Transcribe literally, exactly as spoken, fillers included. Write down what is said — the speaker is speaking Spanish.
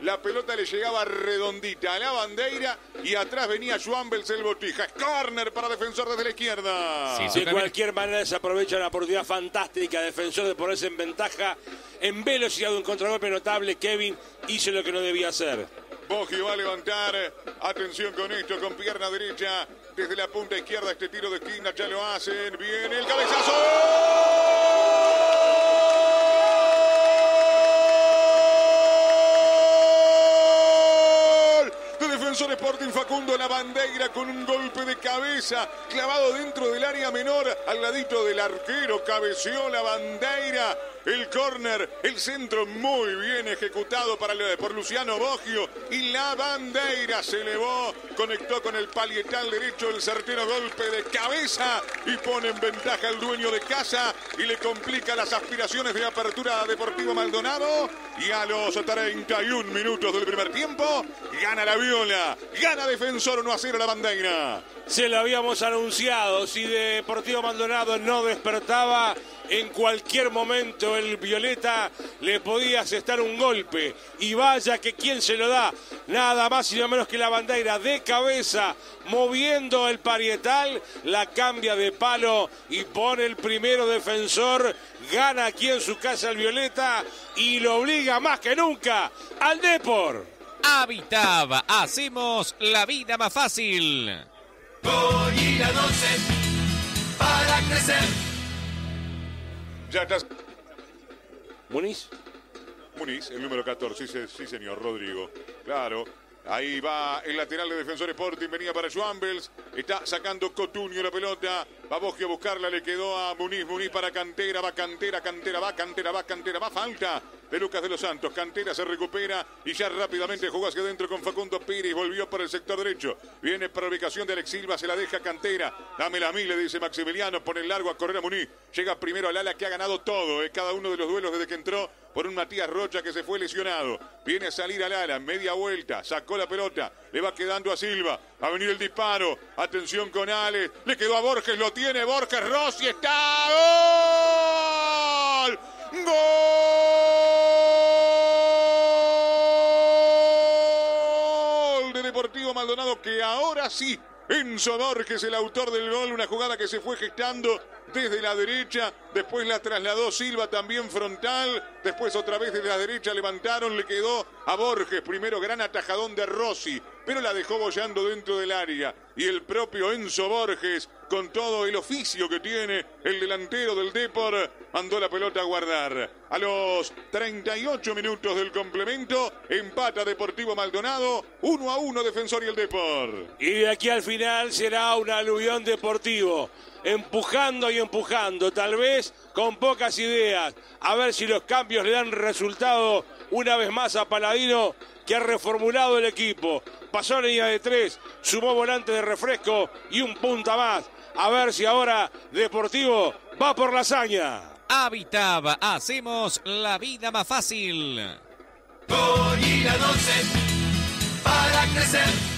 La pelota le llegaba redondita a la bandera y atrás venía Joan Belcel Botija. Córner para Defensor desde la izquierda. Sí, de cualquier manera se aprovecha una oportunidad fantástica. Defensor de ponerse en ventaja en velocidad de un contragolpe notable. Kevin hizo lo que no debía hacer. Boggio va a levantar. Atención con esto, con pierna derecha. Desde la punta izquierda este tiro de esquina. Ya lo hacen. Viene el cabezazo. Defensor Sporting Facundo Lavandeira con un golpe de cabeza clavado dentro del área menor al ladito del arquero. Cabeció Lavandeira. El córner, el centro muy bien ejecutado para, por Luciano Boggio. Y Lavandeira se elevó, conectó con el palietal derecho, el certero golpe de cabeza y pone en ventaja al dueño de casa y le complica las aspiraciones de apertura a Deportivo Maldonado. Y a los treinta y un minutos del primer tiempo, gana la Viola, gana Defensor uno a cero Lavandeira. Se lo habíamos anunciado, si Deportivo Maldonado no despertaba, en cualquier momento el Violeta le podía asestar un golpe. Y vaya que quién se lo da, nada más y nada menos que Lavandeira de cabeza, moviendo el parietal, la cambia de palo y pone el primero. Defensor, gana aquí en su casa el Violeta y lo obliga más que nunca al Depor. Habitab, hacemos la vida más fácil. Goyila doce para crecer. Ya estás. ¿Muniz? Muniz, el número catorce, sí, sí señor, Rodrigo. Claro, ahí va el lateral de Defensor Sporting, venía para Joan Bels, está sacando Cotuño la pelota, va Boggio a buscarla, le quedó a Muniz, Muniz para Cantera, va Cantera, Cantera va, Cantera va, Cantera va, falta de Lucas de los Santos, Cantera se recupera y ya rápidamente jugó hacia adentro con Facundo Pires, volvió por el sector derecho, viene para ubicación de Alex Silva, se la deja Cantera, dámela a mí, le dice Maximiliano, pone el largo a correr a Muniz, llega primero al ala que ha ganado todo, eh, cada uno de los duelos desde que entró por un Matías Rocha que se fue lesionado, viene a salir al ala, media vuelta, sacó la pelota, le va quedando a Silva, va a venir el disparo, atención con Ale, le quedó a Borges, lo tiene Borges, Rossi está, ¡gol! ¡Gol! De Deportivo Maldonado que ahora sí, Enzo Borges, el autor del gol, una jugada que se fue gestando desde la derecha, después la trasladó Silva también frontal, después otra vez desde la derecha levantaron, le quedó a Borges, primero gran atajadón de Rossi, pero la dejó boyando dentro del área, y el propio Enzo Borges, con todo el oficio que tiene el delantero del Depor, mandó la pelota a guardar. A los treinta y ocho minutos del complemento, empata Deportivo Maldonado, uno a uno Defensor y el Depor. Y de aquí al final será un aluvión deportivo, empujando y empujando, tal vez con pocas ideas, a ver si los cambios le dan resultado una vez más a Paladino, que ha reformulado el equipo, pasó a línea de tres, sumó volante de refresco y un punta más, a ver si ahora Deportivo va por la hazaña. Habitab, hacemos la vida más fácil. Goyila doce para crecer.